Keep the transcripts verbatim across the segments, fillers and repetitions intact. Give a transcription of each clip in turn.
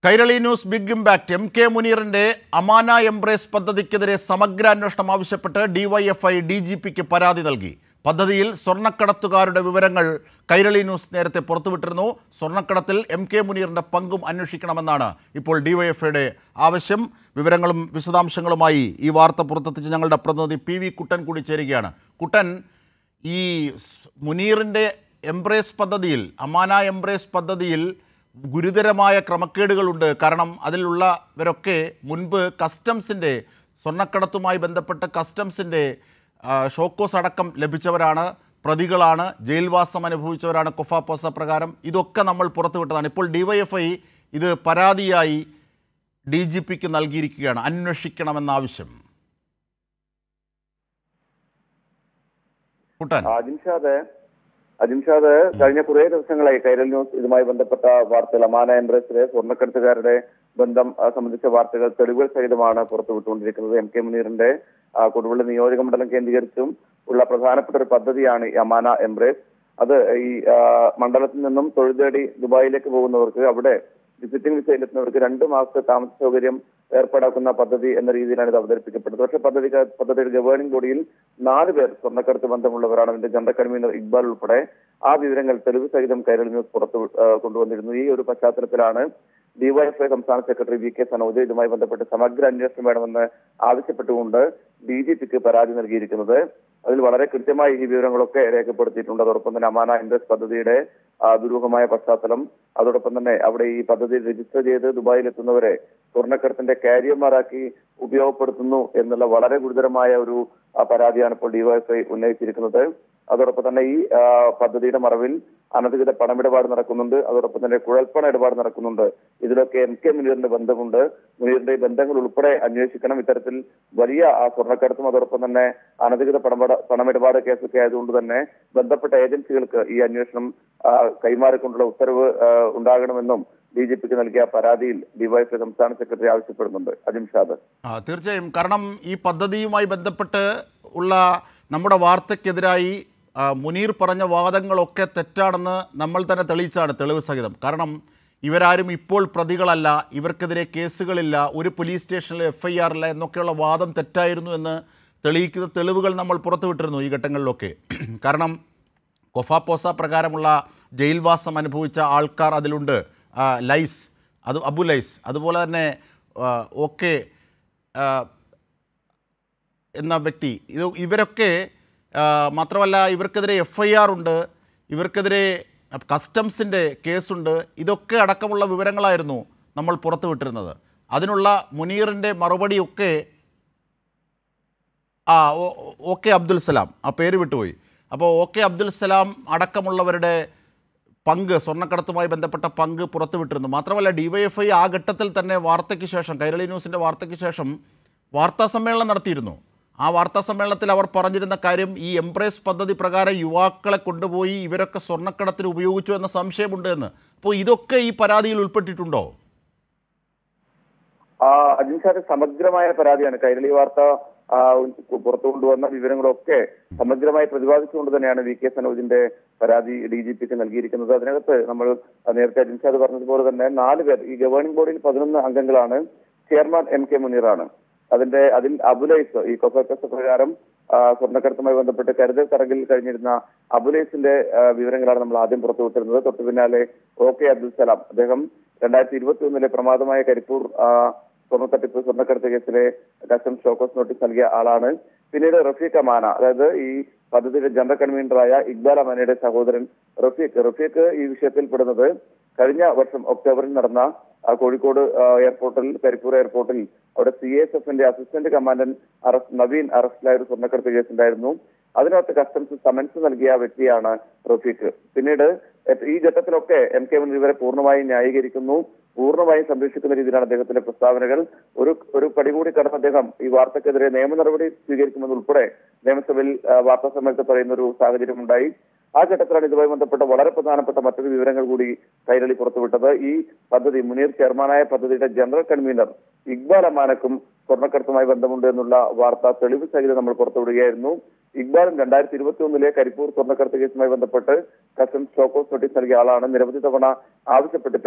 Kairali News Big Impact M K Munirinde Amana Embrace പദ്ധതിക്കെതിരെ സമഗ്ര അന്വേഷണം ആവശ്യപ്പെട്ട് ഡിവൈഎഫ്ഐ ഡിജിപിക്ക് പരാതി നൽകി. പദ്ധതിയിൽ സ്വർണ്ണക്കടത്തുകാരുടെ വിവരങ്ങൾ കൈരളി ന്യൂസ് നേരത്തെ പുറത്തുവിട്ടിരുന്നു. സ്വർണ്ണക്കടത്തിൽ എം കെ മുനീറിന്റെ പങ്കും അന്വേഷിക്കണമെന്നാണ് ഇപ്പോൾ ഡിവൈഎഫ്ഐയുടെ ആവശ്യം. വിവരങ്ങളും വിശദാംശങ്ങളുമായി ഈ വാർത്ത പുറത്തെത്തിച്ച് ഞങ്ങളുടെ പ്രതിനിധി പി വി കുട്ടൻ കൂടി ചേരുകയാണ്. കുട്ടൻ, ഈ മുനീറിന്റെ എംബ്രേസ് പദ്ധതിയിൽ അമാന എംബ്രേസ് പദ്ധതിയിൽ ഗുരുതരമായ ക്രമക്കേടുകളുണ്ട്. കാരണം അതിലുള്ളവരൊക്കെ മുൻപ് കസ്റ്റംസിൻ്റെ സ്വർണ്ണക്കടത്തുമായി ബന്ധപ്പെട്ട് കസ്റ്റംസിൻ്റെ ഷോക്കോസ് അടക്കം ലഭിച്ചവരാണ്, പ്രതികളാണ്, ജയിൽവാസം അനുഭവിച്ചവരാണ് കൊഫാപ്പോസ പ്രകാരം. ഇതൊക്കെ നമ്മൾ പുറത്തുവിട്ടതാണ്. ഇപ്പോൾ ഡിവൈഎഫ്ഐ ഇത് പരാതിയായി ഡി ജി പിക്ക് നൽകിയിരിക്കുകയാണ്, അന്വേഷിക്കണമെന്ന ആവശ്യം. കുട്ടൻ, അജിംഷാദ് കഴിഞ്ഞ കുറേ ദിവസങ്ങളായി കൈരൽ ന്യൂസ് ഇതുമായി ബന്ധപ്പെട്ട വാർത്തകൾ, അമാന എംബ്രേസിലെ സ്വർണ്ണക്കടത്തുകാരുടെ ബന്ധം സംബന്ധിച്ച വാർത്തകൾ തെളിവുകൾ സഹിതമാണ് പുറത്തുവിട്ടുകൊണ്ടിരിക്കുന്നത്. എം കെ മുനീറിന്റെ കൊടുവള്ളി നിയോജക മണ്ഡലം കേന്ദ്രീകരിച്ചും ഉള്ള പ്രധാനപ്പെട്ട ഒരു പദ്ധതിയാണ് ഈ അമാന എംബ്രേസ്. അത് ഈ മണ്ഡലത്തിൽ നിന്നും തൊഴിൽ തേടി ദുബായിലേക്ക് പോകുന്നവർക്ക്, അവിടെ വിസിറ്റിംഗ് വിസയിലെത്തുന്നവർക്ക് രണ്ടു മാസത്തെ താമസ സൗകര്യം ഏർപ്പാടാക്കുന്ന പദ്ധതി എന്ന രീതിയിലാണ് ഇത് അവതരിപ്പിക്കപ്പെട്ടത്. പക്ഷേ പദ്ധതി പദ്ധതിയുടെ ഗവേണിംഗ് ബോഡിയിൽ നാല് പേർ സ്വർണ്ണക്കടത്ത് ബന്ധമുള്ളവരാണ്. അതിന്റെ ജനറൽ കൺവീനർ ഇക്ബാൽ ഉൾപ്പെടെ. ആ വിവരങ്ങൾ തെളിവ് സഹിതം കൈരളി ന്യൂസ് പുറത്തു കൊണ്ടുവന്നിരുന്നു. ഈ ഒരു പശ്ചാത്തലത്തിലാണ് ഡിവൈഎഫ്ഐ സംസ്ഥാന സെക്രട്ടറി വി കെ സനോജ് ഇതുമായി ബന്ധപ്പെട്ട് സമഗ്ര അന്വേഷണം വേണമെന്ന് ആവശ്യപ്പെട്ടുകൊണ്ട് ഡി ജി പിക്ക് പരാതി നൽകിയിരിക്കുന്നത്. അതിൽ വളരെ കൃത്യമായി ഈ വിവരങ്ങളൊക്കെ രേഖപ്പെടുത്തിയിട്ടുണ്ട്. അതോടൊപ്പം തന്നെ അമാന എംബ്രേസ് പദ്ധതിയുടെ ദുരൂഹമായ പശ്ചാത്തലം, അതോടൊപ്പം തന്നെ അവിടെ ഈ പദ്ധതി രജിസ്റ്റർ ചെയ്ത് ദുബായിലെത്തുന്നവരെ സ്വർണ്ണക്കടത്തിന്റെ കാരിയർമാരാക്കി ഉപയോഗപ്പെടുത്തുന്നു എന്നുള്ള വളരെ ഗുരുതരമായ ഒരു പരാതിയാണ് ഇപ്പോൾ ഡിവൈഎഫ്ഐ ഉന്നയിച്ചിരിക്കുന്നത്. അതോടൊപ്പം തന്നെ ഈ പദ്ധതിയുടെ മറവിൽ അനധികൃത പണമിടപാട് നടക്കുന്നുണ്ട്. അതോടൊപ്പം തന്നെ കുഴൽപ്പണ ഇടപാട് നടക്കുന്നുണ്ട്. ഇതിലൊക്കെ എം കെ മുനീറിന്റെ ബന്ധമുണ്ട്. മുനീറിന്റെ ബന്ധങ്ങൾ ഉൾപ്പെടെ അന്വേഷിക്കണം. ഇത്തരത്തിൽ വലിയ സ്വർണ്ണക്കടത്തും അതോടൊപ്പം തന്നെ അനധികൃത പണമിട പണമിടപാട് കേസൊക്കെ ആയതുകൊണ്ട് തന്നെ ബന്ധപ്പെട്ട ഏജൻസികൾക്ക് ഈ അന്വേഷണം കൈമാറിക്കൊണ്ടുള്ള ഉത്തരവ് ഉണ്ടാകണമെന്നും ഡി ജി പിക്ക് നൽകിയ പരാതിയിൽ ഡിവൈഎഫ്ഐ സംസ്ഥാന സെക്രട്ടറി ആവശ്യപ്പെടുന്നുണ്ട്. അജിംഷാദ്, തീർച്ചയായും. കാരണം ഈ പദ്ധതിയുമായി ബന്ധപ്പെട്ട് ഉള്ള നമ്മുടെ വാർത്തയ്ക്കെതിരായി മുനീർ പറഞ്ഞ വാദങ്ങളൊക്കെ തെറ്റാണെന്ന് നമ്മൾ തന്നെ തെളിയിച്ചാണ്, തെളിവ് സഹിതം. കാരണം ഇവരാരും ഇപ്പോൾ പ്രതികളല്ല, ഇവർക്കെതിരെ കേസുകളില്ല, ഒരു പോലീസ് സ്റ്റേഷനിൽ എഫ് ഐ ആർ ഇല്ല എന്നൊക്കെയുള്ള വാദം തെറ്റായിരുന്നു എന്ന് തെളിയിക്കുന്ന തെളിവുകൾ നമ്മൾ പുറത്തുവിട്ടിരുന്നു ഈ ഘട്ടങ്ങളിലൊക്കെ. കാരണം കൊഫാപ്പോസ പ്രകാരമുള്ള ജയിൽവാസം അനുഭവിച്ച ആൾക്കാർ അതിലുണ്ട്. ലൈസ്, അത് അബു ലൈസ്, അതുപോലെ തന്നെ ഓക്കെ എന്ന വ്യക്തി, ഇത് ഇവരൊക്കെ മാത്രമല്ല ഇവർക്കെതിരെ എഫ് ഐ ആർ ഉണ്ട്, ഇവർക്കെതിരെ കസ്റ്റംസിൻ്റെ കേസുണ്ട്. ഇതൊക്കെ അടക്കമുള്ള വിവരങ്ങളായിരുന്നു നമ്മൾ പുറത്തുവിട്ടിരുന്നത്. അതിനുള്ള മുനീറിൻ്റെ മറുപടിയൊക്കെ ആ ഓക്കെ അബ്ദുൽ സലാം, ആ പേര് വിട്ടുപോയി. അപ്പോൾ ഓക്കെ അബ്ദുൽ സലാം അടക്കമുള്ളവരുടെ പങ്ക്, സ്വർണ്ണക്കടത്തുമായി ബന്ധപ്പെട്ട പങ്ക് പുറത്തുവിട്ടിരുന്നു. മാത്രമല്ല ഡിവൈഎഫ്ഐ ആ ഘട്ടത്തിൽ തന്നെ വാർത്തയ്ക്ക് ശേഷം, കൈരളി ന്യൂസിൻ്റെ വാർത്തയ്ക്ക് ശേഷം വാർത്താ സമ്മേളനം നടത്തിയിരുന്നു. ആ വാർത്താ സമ്മേളനത്തിൽ അവർ പറഞ്ഞിരുന്ന കാര്യം, ഈ എംബ്രേസ് പദ്ധതി പ്രകാരം യുവാക്കളെ കൊണ്ടുപോയി ഇവരൊക്കെ സ്വർണ്ണക്കടത്തിന് ഉപയോഗിച്ചു എന്ന സംശയമുണ്ട് എന്ന്. അപ്പോൾ ഇതൊക്കെ ഈ പരാതിയിൽ ഉൾപ്പെട്ടിട്ടുണ്ടോ? അജിൻഷാദ്, സമഗ്രമായ പരാതിയാണ്. കൈരളി വാർത്ത പുറത്തു കൊണ്ടുവന്ന വിവരങ്ങളൊക്കെ സമഗ്രമായി പ്രതിപാദിച്ചുകൊണ്ട് തന്നെയാണ് വി കെ സനോജിന്റെ പരാതി ഡി ജി പിക്ക് നൽകിയിരിക്കുന്നത്. അതിനകത്ത് നമ്മൾ നേരത്തെ അജിൻഷാദ് പറഞ്ഞതുപോലെ തന്നെ നാല് പേർ, ഈ ഗവേണിംഗ് ബോർഡിൽ പതിനൊന്ന് അംഗങ്ങളാണ്. ചെയർമാൻ എം കെ മുനീറാണ്. അതിന്റെ അതിൽ അബുലൈസ്, ഈ കൊഫാപ്പോസ പ്രകാരം സ്വർണ്ണക്കടത്തുമായി ബന്ധപ്പെട്ട് കരുതൽ തടങ്കിൽ കഴിഞ്ഞിരുന്ന അബുലൈസിന്റെ വിവരങ്ങളാണ് നമ്മൾ ആദ്യം പുറത്തുവിട്ടിരുന്നത്. തൊട്ടു പിന്നാലെ ഒ കെ അബ്ദുൽ സലാം, അദ്ദേഹം രണ്ടായിരത്തി ഇരുപത്തി ഒന്നിലെ പ്രമാദമായ കരിപ്പൂർ സ്വർണ്ണ തട്ടിപ്പ് സ്വർണ്ണക്കടത്ത് കേസിലെ കസ്റ്റംസ് ഷോക്കോസ് നോട്ടീസ് നൽകിയ ആളാണ്. പിന്നീട് റഫീഖ് അമാന, അതായത് ഈ പദ്ധതിയുടെ ജനറൽ കൺവീനറായ ഇക്ബാൽ അമാനയുടെ സഹോദരൻ റഫീഖ്. റഫീഖ് ഈ വിഷയത്തിൽ പെടുന്നത് കഴിഞ്ഞ വർഷം ഒക്ടോബറിൽ നടന്ന കോഴിക്കോട് എയർപോർട്ടിൽ, കരിപ്പൂർ എയർപോർട്ടിൽ അവിടെ സി എസ് എഫിന്റെ അസിസ്റ്റന്റ് കമാൻഡന്റ് അറസ്റ്റ് നവീൻ അറസ്റ്റിലായ ഒരു സ്വർണ്ണക്കടത്ത് കേസുണ്ടായിരുന്നു. അതിനകത്ത് കസ്റ്റംസ് സമൻസ് നൽകിയ വ്യക്തിയാണ് റഫീഖ്. പിന്നീട് ഈ ഘട്ടത്തിലൊക്കെ എം കെ മുനീർ ഇവരെ പൂർണ്ണമായും ന്യായീകരിക്കുന്നു, പൂർണ്ണമായും സംരക്ഷിക്കുന്ന രീതിയിലാണ് അദ്ദേഹത്തിന്റെ പ്രസ്താവനകൾ. ഒരു ഒരു പടി കൂടി കടന്ന് അദ്ദേഹം ഈ വാർത്തക്കെതിരെ നിയമ നടപടി സ്വീകരിക്കുമെന്നുൾപ്പെടെ നിയമസഭയിൽ വാർത്താ സമ്മേളനത്തിൽ പറയുന്ന ഒരു സാഹചര്യം ഉണ്ടായി. ആ ഘട്ടത്തിലാണ് ഇതുമായി ബന്ധപ്പെട്ട വളരെ പ്രധാനപ്പെട്ട മറ്റൊരു വിവരങ്ങൾ കൂടി കൈരളി പുറത്തുവിട്ടത്. ഈ പദ്ധതി, മുനീർ ചെയർമാനായ പദ്ധതിയുടെ ജനറൽ കൺവീനർ ഇക്ബാൽ അമാനക്കും സ്വർണ്ണക്കടത്തുമായി ബന്ധമുണ്ട് എന്നുള്ള വാർത്ത തെളിവ് സഹിതം നമ്മൾ പുറത്തുവിടുകയായിരുന്നു. ഇക്ബാലും രണ്ടായിരത്തി ഇരുപത്തി ഒന്നിലെ കരിപ്പൂർ സ്വർണ്ണക്കടത്ത് കേസുമായി ബന്ധപ്പെട്ട് കസ്റ്റംസ് ഷോക്കോസ് നോട്ടീസ് നൽകിയ ആളാണ്. നിരവധി തവണ ആവശ്യപ്പെട്ടിട്ടും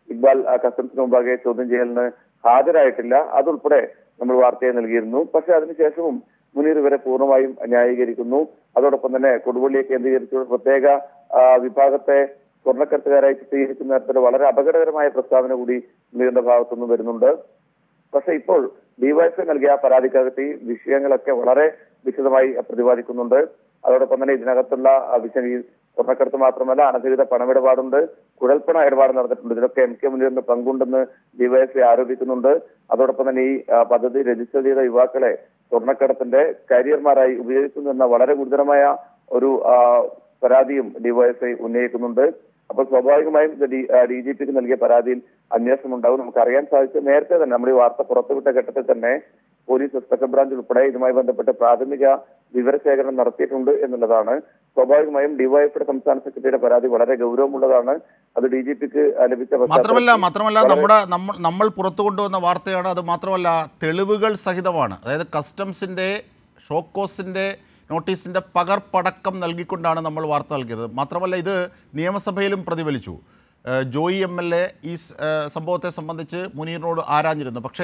ഇക്ബാൽ കസ്റ്റംസിന് മുമ്പാകെ ചോദ്യം ചെയ്യലിന് ഹാജരായിട്ടില്ല. അതുൾപ്പെടെ നമ്മൾ വാർത്തയെ നൽകിയിരുന്നു. പക്ഷെ അതിനുശേഷവും മുനീർ ഇവരെ പൂർണ്ണമായും ന്യായീകരിക്കുന്നു. അതോടൊപ്പം തന്നെ കൊടുവള്ളിയെ കേന്ദ്രീകരിച്ചുള്ള പ്രത്യേക വിഭാഗത്തെ സ്വർണ്ണക്കടത്തുകാരായി ചിത്രീകരിക്കുന്ന തരത്തിൽ വളരെ അപകടകരമായ പ്രസ്താവന കൂടി മുനീറിന്റെ ഭാഗത്തുനിന്ന് വരുന്നുണ്ട്. പക്ഷെ ഇപ്പോൾ ഡിവൈഎഫ്ഐ നൽകിയ പരാതിക്കകത്ത് ഈ വിഷയങ്ങളൊക്കെ വളരെ വിശദമായി പ്രതിപാദിക്കുന്നുണ്ട്. അതോടൊപ്പം തന്നെ ഇതിനകത്തുള്ള വിഷയം ഈ സ്വർണ്ണക്കടത്ത് മാത്രമല്ല, അനധികൃത പണമിടപാടുണ്ട്, കുഴൽപ്പണ ഇടപാട് നടന്നിട്ടുണ്ട്. ഇതിലൊക്കെ എം കെ മുനീറിന് പങ്കുണ്ടെന്ന് ഡിവൈഎഫ്ഐ ആരോപിക്കുന്നുണ്ട്. അതോടൊപ്പം തന്നെ ഈ പദ്ധതി രജിസ്റ്റർ ചെയ്ത യുവാക്കളെ സ്വർണ്ണക്കടത്തിന്റെ കരിയർമാരായി ഉപയോഗിക്കുന്നു എന്ന വളരെ ഗുരുതരമായ ഒരു പരാതിയും ഡിവൈഎഫ്ഐ ഉന്നയിക്കുന്നുണ്ട്. അപ്പോൾ സ്വാഭാവികമായും ഡി ജി പിക്ക് നൽകിയ പരാതിയിൽ അന്വേഷണം ഉണ്ടാവും. നമുക്കറിയാൻ സാധിച്ചു നേരത്തെ തന്നെ നമ്മൾ ഈ വാർത്ത പുറത്തുവിട്ട ഘട്ടത്തിൽ തന്നെ പോലീസ് സ്പെഷ്യൽ ബ്രാഞ്ച് ഉൾപ്പെടെ ഇതുമായി ബന്ധപ്പെട്ട് പ്രാഥമിക വിവരശേഖരണം നടത്തിയിട്ടുണ്ട് എന്നുള്ളതാണ്. സ്വാഭാവികമായും ഡിവൈഎഫ്ഐയുടെ സംസ്ഥാന സെക്രട്ടറിയുടെ പരാതി വളരെ ഗൗരവമുള്ളതാണ്. അത് ഡി ജി പിക്ക് ലഭിച്ച മാത്രമല്ല മാത്രമല്ല നമ്മുടെ നമ്മൾ നമ്മൾ പുറത്തു കൊണ്ടുവന്ന വാർത്തയാണ്. അത് മാത്രമല്ല തെളിവുകൾ സഹിതമാണ്. അതായത് കസ്റ്റംസിന്റെ ഷോക്കോസിന്റെ നോട്ടീസിൻ്റെ പകർപ്പടക്കം നൽകിക്കൊണ്ടാണ് നമ്മൾ വാർത്ത നൽകിയത്. മാത്രമല്ല ഇത് നിയമസഭയിലും പ്രതിഫലിച്ചു. ജോയി എം എൽ എ ഈ സംഭവത്തെ സംബന്ധിച്ച് മുനീറിനോട് ആരാഞ്ഞിരുന്നു. പക്ഷേ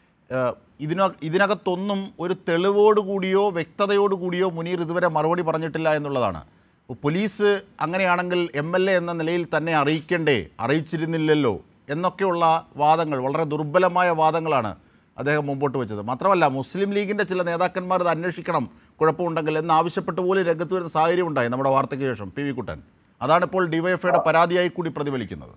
ഇതിന ഇതിനകത്തൊന്നും ഒരു തെളിവോടുകൂടിയോ വ്യക്തതയോടുകൂടിയോ മുനീർ ഇതുവരെ മറുപടി പറഞ്ഞിട്ടില്ല എന്നുള്ളതാണ്. പോലീസ് അങ്ങനെയാണെങ്കിൽ എം എൽ എ എന്ന നിലയിൽ തന്നെ അറിയിക്കേണ്ടേ, അറിയിച്ചിരുന്നില്ലല്ലോ എന്നൊക്കെയുള്ള വാദങ്ങൾ, വളരെ ദുർബലമായ വാദങ്ങളാണ് അദ്ദേഹം മുമ്പോട്ട് വെച്ചത്. മാത്രമല്ല മുസ്ലിം ലീഗിൻ്റെ ചില നേതാക്കന്മാർ ഇത് അന്വേഷിക്കണം കുഴപ്പമുണ്ടെങ്കിൽ എന്നാവശ്യപ്പെട്ട് പോലും രംഗത്ത് വരുന്ന സാഹചര്യം ഉണ്ടായി നമ്മുടെ വാർത്തയ്ക്ക് ശേഷം. പി വി കുട്ടൻ, അതാണ് ഇപ്പോൾ ഡിവൈഎഫ്ഐയുടെ പരാതിയായി കൂടി പ്രതിഫലിക്കുന്നത്.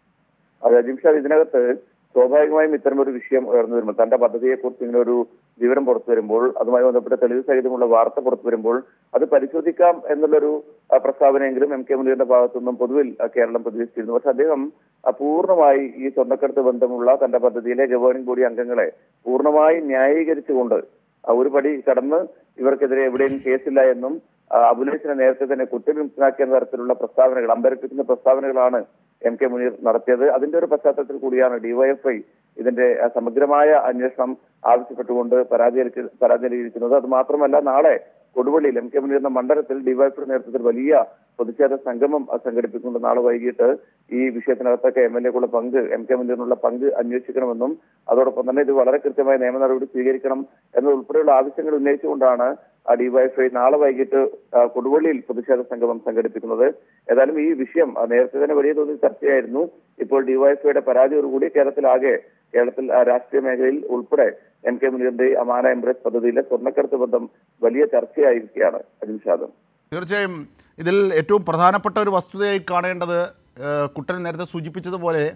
അതെ ജിംഷാദ്, ഇതിനകത്ത് സ്വാഭാവികമായും ഇത്തരമൊരു വിഷയം ഉയർന്നു വരുമ്പോൾ, തന്റെ പദ്ധതിയെക്കുറിച്ച് ഇങ്ങനെ ഒരു വിവരം പുറത്തു വരുമ്പോൾ, അതുമായി ബന്ധപ്പെട്ട തെളിവ് സഹിതമുള്ള വാർത്ത പുറത്തു വരുമ്പോൾ അത് പരിശോധിക്കാം എന്നുള്ളൊരു പ്രസ്താവനയെങ്കിലും എം കെ മുനീറിന്റെ ഭാഗത്തു നിന്നും പൊതുവിൽ കേരളം പ്രതീക്ഷിച്ചിരുന്നു. പക്ഷെ അദ്ദേഹം പൂർണ്ണമായി ഈ സ്വർണ്ണക്കടത്ത് ബന്ധമുള്ള തന്റെ പദ്ധതിയിലെ ഗവേണിംഗ് ബോഡി അംഗങ്ങളെ പൂർണ്ണമായി ന്യായീകരിച്ചുകൊണ്ട് ഒരു പടി കടന്ന് ഇവർക്കെതിരെ എവിടെയും കേസില്ല എന്നും അബുലേഷിനെ നേരത്തെ തന്നെ കുറ്റവിമുക്തനാക്കിയ തരത്തിലുള്ള പ്രസ്താവനകൾ, അമ്പരപ്പിക്കുന്ന പ്രസ്താവനകളാണ് എം കെ മുനീർ നടത്തിയത്. അതിന്റെ ഒരു പശ്ചാത്തലത്തിൽ കൂടിയാണ് ഡിവൈഎഫ്ഐ ഇതിന്റെ സമഗ്രമായ അന്വേഷണം ആവശ്യപ്പെട്ടുകൊണ്ട് പരാതി പരാതി നൽകിയിരിക്കുന്നത്. അത് മാത്രമല്ല, നാളെ കൊടുവള്ളിയിൽ എം കെ മുനീറിന്റെ മണ്ഡലത്തിൽ ഡിവൈഎഫ്ഐയുടെ നേതൃത്വത്തിൽ വലിയ പ്രതിഷേധ സംഗമം സംഘടിപ്പിക്കുന്നുണ്ട്. നാളെ വൈകിട്ട് ഈ വിഷയത്തിനകത്തൊക്കെ എം എൽ എക്കുള്ള പങ്ക്, എം കെ മുനീറിനുള്ള പങ്ക് അന്വേഷിക്കണമെന്നും അതോടൊപ്പം തന്നെ ഇത് വളരെ കൃത്യമായ നിയമ നടപടി സ്വീകരിക്കണം എന്നതുൾപ്പെടെയുള്ള ആവശ്യങ്ങൾ ഉന്നയിച്ചുകൊണ്ടാണ് ഡിവൈഎഫ്ഐ നാളെ വൈകിട്ട് കൊടുവള്ളിയിൽ പ്രതിഷേധ സംഗമം സംഘടിപ്പിക്കുന്നത്. ഏതായാലും ഈ വിഷയം നേരത്തെ തന്നെ വലിയ തോതിൽ ചർച്ചയായിരുന്നു. ഇപ്പോൾ ഡിവൈഎഫ്ഐയുടെ പരാതിയോടുകൂടി കേരളത്തിലാകെ കേരളത്തിൽ രാഷ്ട്രീയ മേഖലയിൽ ഉൾപ്പെടെ എം കെ മുനീറിന്റെ അമാന എംബ്രേസ് പദ്ധതിയിലെ സ്വർണ്ണക്കടത്ത് ബന്ധം വലിയ ചർച്ചയായിരിക്കുകയാണ്. അജിംഷാദ്, തീർച്ചയായും ഇതിൽ ഏറ്റവും പ്രധാനപ്പെട്ട ഒരു വസ്തുതയായി കാണേണ്ടത് കുട്ടൻ നേരത്തെ സൂചിപ്പിച്ചതുപോലെ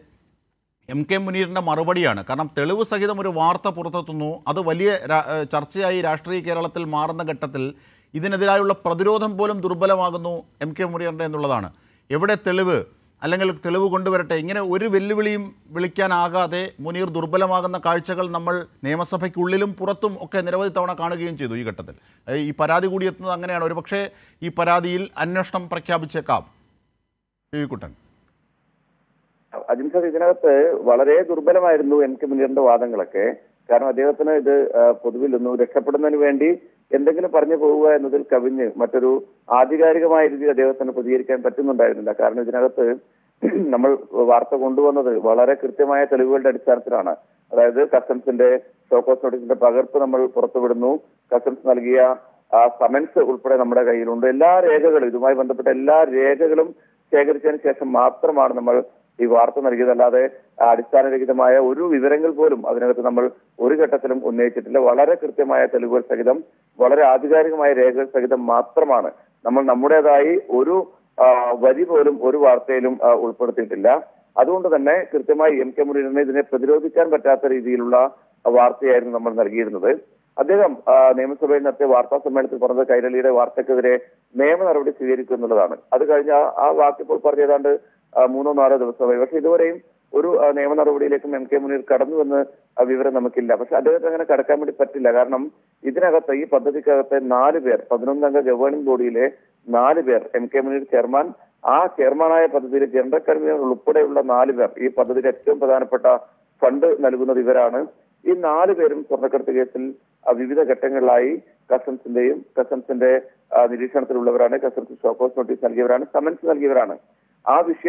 എം കെ മുനീറിൻ്റെ മറുപടിയാണ്. കാരണം തെളിവ് സഹിതം ഒരു വാർത്ത പുറത്തെത്തുന്നു, അത് വലിയ ചർച്ചയായി രാഷ്ട്രീയ കേരളത്തിൽ മാറുന്ന ഘട്ടത്തിൽ ഇതിനെതിരായുള്ള പ്രതിരോധം പോലും ദുർബലമാകുന്നു എം കെ മുനീറിൻ്റെ എന്നുള്ളതാണ്. എവിടെ തെളിവ്, അല്ലെങ്കിൽ തെളിവ് കൊണ്ടുവരട്ടെ, ഇങ്ങനെ ഒരു വെല്ലുവിളിയും വിളിക്കാനാകാതെ മുനീർ ദുർബലമാകുന്ന കാഴ്ചകൾ നമ്മൾ നിയമസഭയ്ക്കുള്ളിലും പുറത്തും ഒക്കെ നിരവധി തവണ കാണുകയും ചെയ്തു. ഈ ഘട്ടത്തിൽ ഈ പരാതി കൂടി എത്തുന്നത് അങ്ങനെയാണ്. ഒരു പക്ഷേ ഈ പരാതിയിൽ അന്വേഷണം പ്രഖ്യാപിച്ചേക്കാം. പി വി കുട്ടൻ, അജിംഷാദ്, ഇതിനകത്ത് വളരെ ദുർബലമായിരുന്നു എം കെ മുനീറിന്റെ വാദങ്ങളൊക്കെ. കാരണം അദ്ദേഹത്തിന് ഇത് പൊതുവിൽ ഒന്ന് രക്ഷപ്പെടുന്നതിന് വേണ്ടി എന്തെങ്കിലും പറഞ്ഞു പോവുക എന്നതിൽ കവിഞ്ഞ് മറ്റൊരു ആധികാരികമായ രീതിയിൽ അദ്ദേഹത്തിന് പ്രതികരിക്കാൻ പറ്റുന്നുണ്ടായിരുന്നില്ല. കാരണം ഇതിനകത്ത് നമ്മൾ വാർത്ത കൊണ്ടുവന്നത് വളരെ കൃത്യമായ തെളിവുകളുടെ അടിസ്ഥാനത്തിലാണ്. അതായത് കസ്റ്റംസിന്റെ ഷോക്കോസ് നോട്ടീസിന്റെ പകർപ്പ് നമ്മൾ പുറത്തുവിടുന്നു, കസ്റ്റംസ് നൽകിയ സമൻസ് ഉൾപ്പെടെ നമ്മുടെ കയ്യിലുണ്ട്. എല്ലാ രേഖകളും, ഇതുമായി ബന്ധപ്പെട്ട എല്ലാ രേഖകളും ശേഖരിച്ചതിന് ശേഷം മാത്രമാണ് നമ്മൾ ഈ വാർത്ത നൽകിയതല്ലാതെ അടിസ്ഥാനരഹിതമായ ഒരു വിവരങ്ങൾ പോലും അതിനകത്ത് നമ്മൾ ഒരു ഘട്ടത്തിലും ഉന്നയിച്ചിട്ടില്ല. വളരെ കൃത്യമായ തെളിവുകൾ സഹിതം, വളരെ ആധികാരികമായ രേഖകൾ സഹിതം മാത്രമാണ് നമ്മൾ നമ്മുടേതായി ഒരു വരി പോലും ഒരു വാർത്തയിലും ഉൾപ്പെടുത്തിയിട്ടില്ല. അതുകൊണ്ട് തന്നെ കൃത്യമായി എം കെ മുനീറിനെ ഇതിനെ പ്രതിരോധിക്കാൻ പറ്റാത്ത രീതിയിലുള്ള വാർത്തയായിരുന്നു നമ്മൾ നൽകിയിരുന്നത്. അദ്ദേഹം നിയമസഭയിൽ നടത്തിയ വാർത്താ സമ്മേളനത്തിൽ പറഞ്ഞത് കൈരളിയുടെ വാർത്തക്കെതിരെ നിയമ നടപടി സ്വീകരിക്കും എന്നുള്ളതാണ്. അത് കഴിഞ്ഞ ആ വാക്കിപ്പോൾ പറഞ്ഞ ഏതാണ്ട് മൂന്നോ നാലോ ദിവസമായി. പക്ഷെ ഇതുവരെയും ഒരു നിയമ നടപടിയിലേക്കും എം കെ മുനീർ കടന്നുവെന്ന് വിവരം നമുക്കില്ല. പക്ഷെ അദ്ദേഹത്തിന് അങ്ങനെ കടക്കാൻ വേണ്ടി പറ്റില്ല. കാരണം ഇതിനകത്ത്, ഈ പദ്ധതിക്കകത്തെ നാല് പേർ, പതിനൊന്നംഗ ഗവേണിംഗ് ബോഡിയിലെ നാല് പേർ, എം കെ മുനീർ ചെയർമാൻ, ആ ചെയർമാനായ പദ്ധതിയിലെ ജനറൽ കൺവീനർ ഉൾപ്പെടെയുള്ള നാല് പേർ, ഈ പദ്ധതിയുടെ ഏറ്റവും പ്രധാനപ്പെട്ട ഫണ്ട് നൽകുന്നത് ഇവരാണ്. ഈ നാല് പേരും സ്വർണ്ണക്കടത്ത് കേസിൽ വിവിധ ഘട്ടങ്ങളിലായി കസ്റ്റംസിന്റെയും കസ്റ്റംസിന്റെ നിരീക്ഷണത്തിലുള്ളവരാണ്, കസ്റ്റംസ് ഷോക്കോസ് നോട്ടീസ് നൽകിയവരാണ്, സമൻസ് നൽകിയവരാണ്. ആ വിഷയം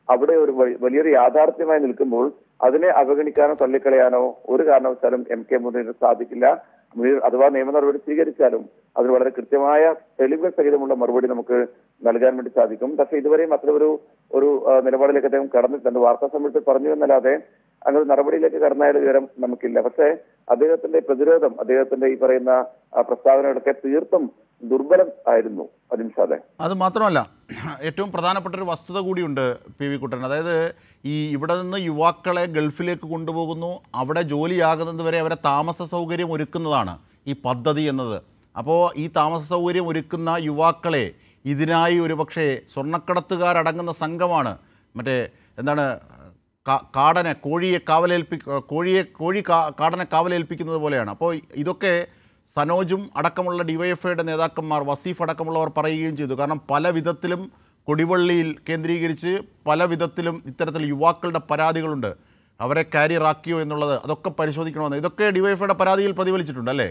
അവിടെ ഒരു വലിയൊരു യാഥാർത്ഥ്യമായി നിൽക്കുമ്പോൾ അതിനെ അവഗണിക്കാനോ തള്ളിക്കളയാനോ ഒരു കാരണവശാലും എം കെ മുനീറിന് സാധിക്കില്ല. മുനീർ അഥവാ നിയമ നടപടി സ്വീകരിച്ചാലും അതിന് വളരെ കൃത്യമായ തെളിവ് സഹിതമുള്ള മറുപടി നമുക്ക് നൽകാൻ വേണ്ടി സാധിക്കും. പക്ഷെ ഇതുവരെയും അത്തരമൊരു ഒരു നിലപാടിലേക്ക് അദ്ദേഹം കടന്നിട്ടുണ്ട്. വാർത്താ സമ്മേളനത്തിൽ പറഞ്ഞു എന്നല്ലാതെ അങ്ങനെ നടപടിയിലേക്ക് കടന്നായ വിവരം നമുക്കില്ല. പക്ഷേ അദ്ദേഹത്തിന്റെ പ്രതിരോധം, അദ്ദേഹത്തിന്റെ ഈ പറയുന്ന പ്രസ്താവനകളൊക്കെ തീർത്തും ദുർബലം ആയിരുന്നു അജിംഷാദെ. അത് മാത്രമല്ല, ഏറ്റവും പ്രധാനപ്പെട്ട ഒരു വസ്തുത കൂടിയുണ്ട് പി വി കുട്ടൻ. അതായത് ഈ ഇവിടെ നിന്ന് യുവാക്കളെ ഗൾഫിലേക്ക് കൊണ്ടുപോകുന്നു, അവിടെ ജോലിയാകുന്നത് വരെ അവരെ താമസ സൗകര്യം ഒരുക്കുന്നതാണ് ഈ പദ്ധതി എന്നത്. അപ്പോൾ ഈ താമസ സൗകര്യം ഒരുക്കുന്ന യുവാക്കളെ ഇതിനായി ഒരു പക്ഷേ സ്വർണ്ണക്കടത്തുകാരടങ്ങുന്ന സംഘമാണ് മറ്റേ എന്താണ് കാടനെ കോഴിയെ കാവലേൽപ്പി കോഴിയെ കോഴി കാടനെ കാവലേൽപ്പിക്കുന്നത് പോലെയാണ്. അപ്പോൾ ഇതൊക്കെ സനോജും അടക്കമുള്ള ഡിവൈഎഫ്ഐയുടെ നേതാക്കന്മാർ, വസീഫ് അടക്കമുള്ളവർ പറയുകയും ചെയ്തു. കാരണം പല വിധത്തിലും കൊടിവള്ളിയിൽ കേന്ദ്രീകരിച്ച് പല വിധത്തിലും ഇത്തരത്തിൽ യുവാക്കളുടെ പരാതികളുണ്ട്. അവരെ കാരിയറാക്കിയോ എന്നുള്ളത് അതൊക്കെ പരിശോധിക്കണമെന്ന് ഇതൊക്കെ ഡിവൈഎഫ്ഐയുടെ പരാതിയിൽ പ്രതിഫലിച്ചിട്ടുണ്ട് അല്ലേ?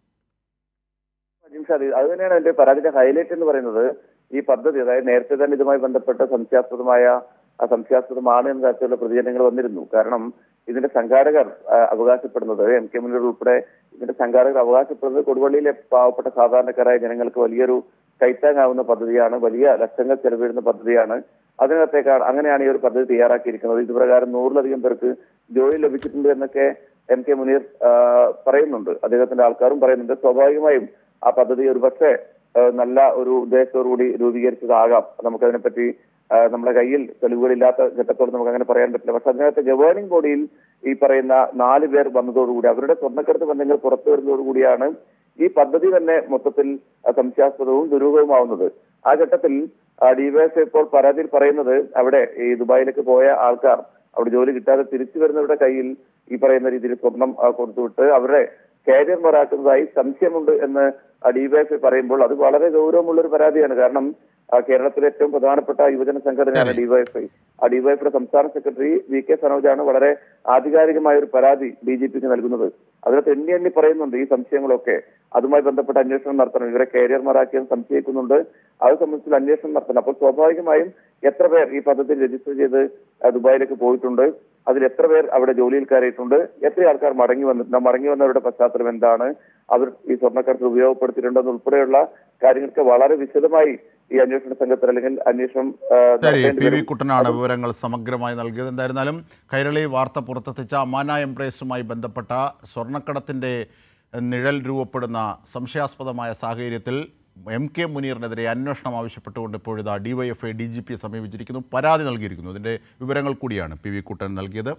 അത് തന്നെയാണ് എന്റെ പരാതിയുടെ ഹൈലൈറ്റ് എന്ന് പറയുന്നത്. ഈ പദ്ധതി, അതായത് നേരത്തെ തന്നെ ഇതുമായി ബന്ധപ്പെട്ട സംശയാസ്പദമായ സംശയാസ്പദമാണ് എന്ന തരത്തിലുള്ള പ്രതികരണങ്ങൾ വന്നിരുന്നു. കാരണം ഇതിന്റെ സംഘാടകർ അവകാശപ്പെടുന്നത്, എം കെ മുനീർ ഉൾപ്പെടെ ഇതിന്റെ സംഘാടകർ അവകാശപ്പെടുന്നത് കൊടുവള്ളിയിലെ പാവപ്പെട്ട സാധാരണക്കാരായ ജനങ്ങൾക്ക് വലിയൊരു കൈത്താങ്ങാവുന്ന പദ്ധതിയാണ്, വലിയ ലക്ഷങ്ങൾ ചെലവിടുന്ന പദ്ധതിയാണ്. അതിനകത്തേക്കാണ് അങ്ങനെയാണ് ഈ ഒരു പദ്ധതി തയ്യാറാക്കിയിരിക്കുന്നത്. ഇതുപ്രകാരം നൂറിലധികം പേർക്ക് ജോലി ലഭിച്ചിട്ടുണ്ട് എന്നൊക്കെ എം കെ മുനീർ പറയുന്നുണ്ട്, അദ്ദേഹത്തിന്റെ ആൾക്കാരും പറയുന്നുണ്ട്. സ്വാഭാവികമായും ആ പദ്ധതി ഒരു പക്ഷേ നല്ല ഒരു ഉദ്ദേശത്തോടുകൂടി രൂപീകരിച്ചതാകാം. നമുക്കതിനെപ്പറ്റി നമ്മുടെ കയ്യിൽ തെളിവുകളില്ലാത്ത ഘട്ടത്തോട് നമുക്ക് അങ്ങനെ പറയാൻ പറ്റില്ല. പക്ഷെ അതിനകത്ത് ഗവേണിംഗ് ബോഡിയിൽ ഈ പറയുന്ന നാല് പേർ വന്നതോടുകൂടി, അവരുടെ സ്വർണ്ണക്കടത്ത് ബന്ധങ്ങൾ പുറത്തു വരുന്നതോടുകൂടിയാണ് ഈ പദ്ധതി തന്നെ മൊത്തത്തിൽ സംശയാസ്പദവും ദുരൂഹവുമാവുന്നത്. ആ ഘട്ടത്തിൽ ഡിവൈഎസ്ഐ ഇപ്പോൾ പരാതിയിൽ പറയുന്നത്, അവിടെ ഈ ദുബായിലേക്ക് പോയ ആൾക്കാർ അവിടെ ജോലി കിട്ടാതെ തിരിച്ചു വരുന്നവരുടെ കയ്യിൽ ഈ പറയുന്ന രീതിയിൽ സ്വർണം കൊടുത്തുവിട്ട് അവരുടെ കാരിയർമാരാക്കുന്നതായി സംശയമുണ്ട് എന്ന് ഡിവൈഎഫ്ഐ പറയുമ്പോൾ അത് വളരെ ഗൗരവമുള്ള ഒരു പരാതിയാണ്. കാരണം കേരളത്തിലെ ഏറ്റവും പ്രധാനപ്പെട്ട യുവജന സംഘടനയാണ് ഡിവൈഎഫ്ഐ. ആ ഡിവൈഎഫ്ഐയുടെ സംസ്ഥാന സെക്രട്ടറി വി കെ സനോജാണ് വളരെ ആധികാരികമായ ഒരു പരാതി ഡി ജി പിക്ക് നൽകുന്നത്. അതിനകത്ത് എണ്ണി എണ്ണി പറയുന്നുണ്ട് ഈ സംശയങ്ങളൊക്കെ. അതുമായി ബന്ധപ്പെട്ട അന്വേഷണം നടത്തണം, ഇവരെ കാരിയർമാരാക്കിയെന്ന് സംശയിക്കുന്നുണ്ട്, അത് സംബന്ധിച്ചുള്ള അന്വേഷണം നടത്തണം. അപ്പോൾ സ്വാഭാവികമായും എത്ര പേർ ഈ പദ്ധതി രജിസ്റ്റർ ചെയ്ത് ദുബായിലേക്ക് പോയിട്ടുണ്ട്, അതിൽ എത്ര പേർ അവിടെ ജോലിയിൽ കയറിയിട്ടുണ്ട്, എത്ര ആൾക്കാർ മടങ്ങി വന്നിട്ടുണ്ട്, മടങ്ങി വന്നവരുടെ പശ്ചാത്തലം എന്താണ്, അവർ ഈ സ്വർണ്ണക്കടത്ത് ഉപയോഗപ്പെടുത്തിയിട്ടുണ്ടെന്ന് ഉൾപ്പെടെയുള്ള കാര്യങ്ങൾക്ക് വളരെ വിശദമായി ഈ അന്വേഷണ സംഘത്തിൽ അല്ലെങ്കിൽ അന്വേഷണം പി വി കുട്ടനാണ് വിവരങ്ങൾ സമഗ്രമായി നൽകിയത്. എന്തായിരുന്നാലും കൈരളി വാർത്ത പുറത്തെത്തിച്ച അമാന എംബ്രേസുമായി ബന്ധപ്പെട്ട സ്വർണ്ണക്കടത്തിൻ്റെ നിഴൽ രൂപപ്പെടുന്ന സംശയാസ്പദമായ സാഹചര്യത്തിൽ എം കെ മുനീറിനെതിരെ അന്വേഷണം ആവശ്യപ്പെട്ടുകൊണ്ട് ഇപ്പോഴിതാ ഡിവൈഎഫ്ഐ ഡി ജി പിയെ സമീപിച്ചിരിക്കുന്നു, പരാതി നൽകിയിരിക്കുന്നു. ഇതിൻ്റെ വിവരങ്ങൾ കൂടിയാണ് പി വി കുട്ടൻ നൽകിയത്.